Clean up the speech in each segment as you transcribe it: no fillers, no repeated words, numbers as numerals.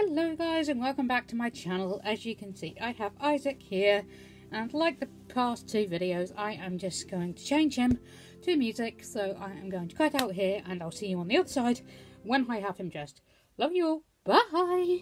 Hello guys and welcome back to my channel. As you can see, I have Isaac here, and like the past two videos I am just going to change him to music, so I am going to cut out here and I'll see you on the other side when I have him dressed. Love you all, bye!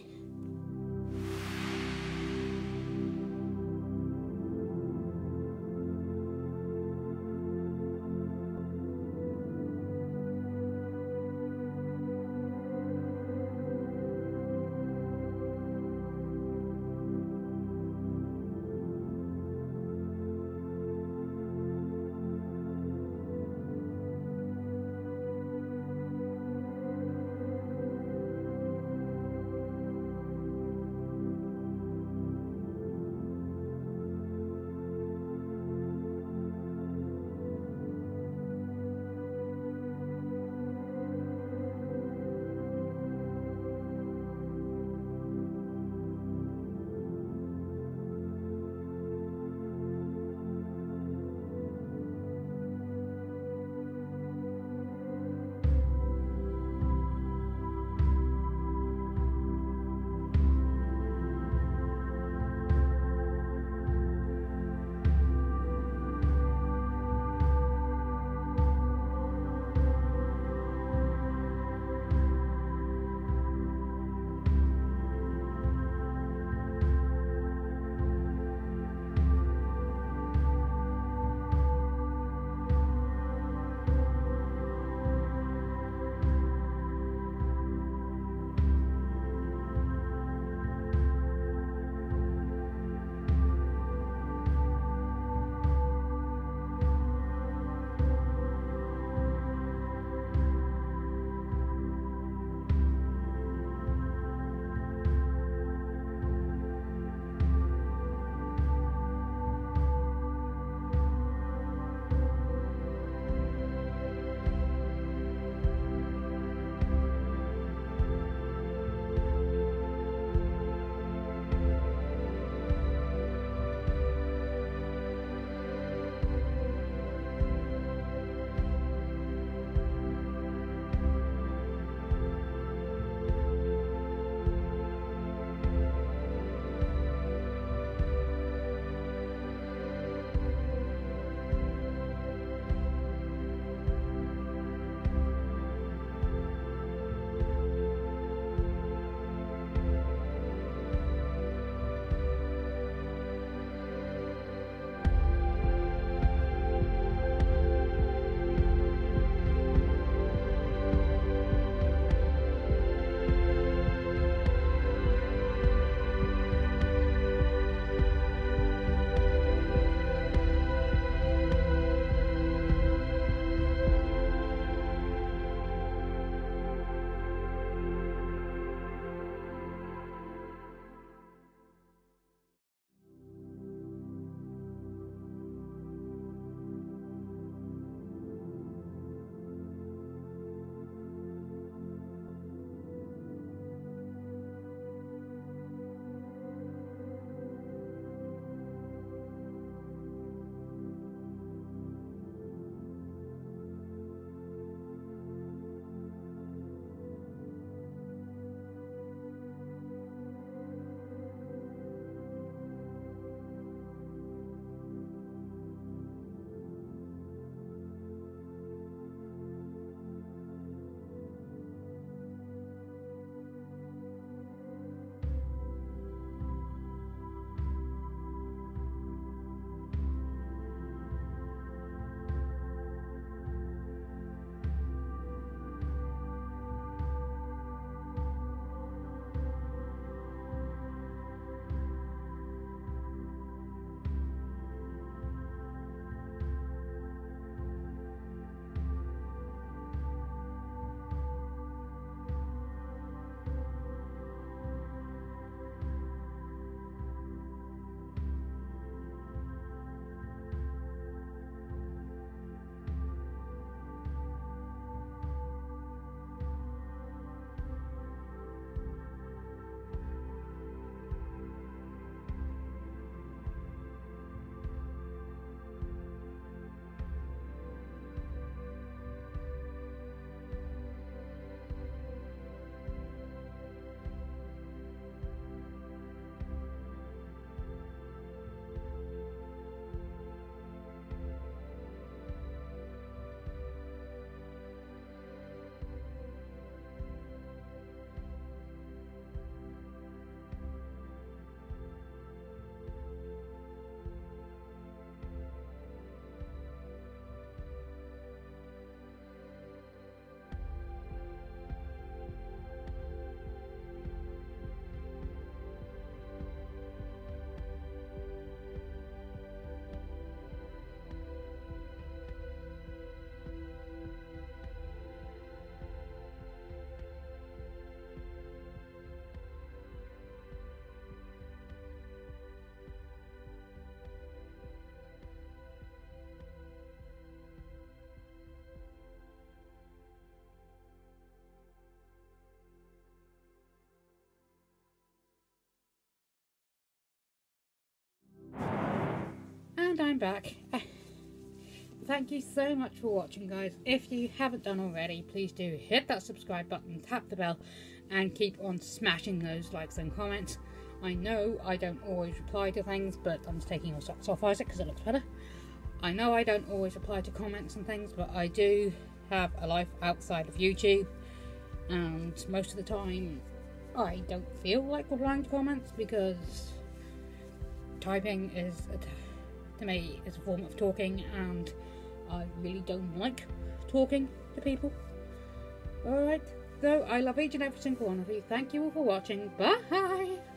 And I'm back. Thank you so much for watching, guys. If you haven't done already, please do hit that subscribe button, tap the bell, and keep on smashing those likes and comments. I know I don't always reply to things, but I'm just taking your socks off, Isaac, because it looks better. I know I don't always reply to comments and things, but I do have a life outside of YouTube, and most of the time I don't feel like replying to comments because typing is, to me, is a form of talking, and I really don't like talking to people. Alright, so I love each and every single one of you. Thank you all for watching. Bye!